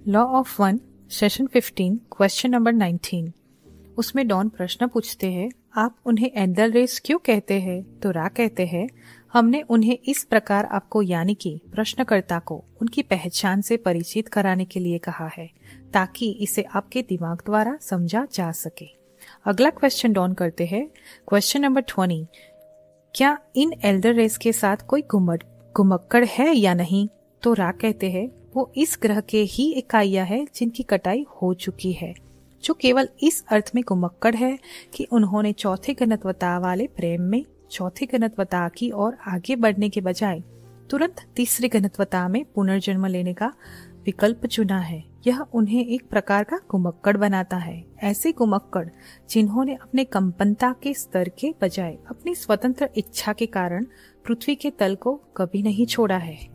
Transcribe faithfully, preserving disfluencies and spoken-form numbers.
Law of one session fifteen question number nineteen. उसमें डॉन प्रश्न पूछते हैं, आप उन्हें एंडरलेस क्यों कहते हैं? तो रा कहते हैं, हमने उन्हें इस प्रकार आपको यानी कि प्रश्नकर्ता को उनकी पहचान से परिचित कराने के लिए कहा है ताकि इसे आपके दिमाग द्वारा समझा जा सके। अगला क्वेश्चन डॉन करते हैं, क्वेश्चन नंबर ट्वेंटी, क्या इन एल्डर रेस के साथ कोई घुमट घुमक्कड़ है या नहीं? तो रा कहते हैं, वो इस ग्रह के ही इकाइयां है जिनकी कटाई हो चुकी है, जो केवल इस अर्थ में घुमक्कड़ है कि उन्होंने चौथे घनत्वता वाले प्रेम में चौथे घनत्वता की ओर आगे बढ़ने के बजाय तुरंत तीसरी घनत्वता में पुनर्जन्म लेने का विकल्प चुना है। यह उन्हें एक प्रकार का घुमक्कड़ बनाता है, ऐसे घुमक्कड़ जिन्होंने अपने कंपनता के स्तर के बजाय अपनी स्वतंत्र इच्छा के कारण पृथ्वी के तल को कभी नहीं छोड़ा है।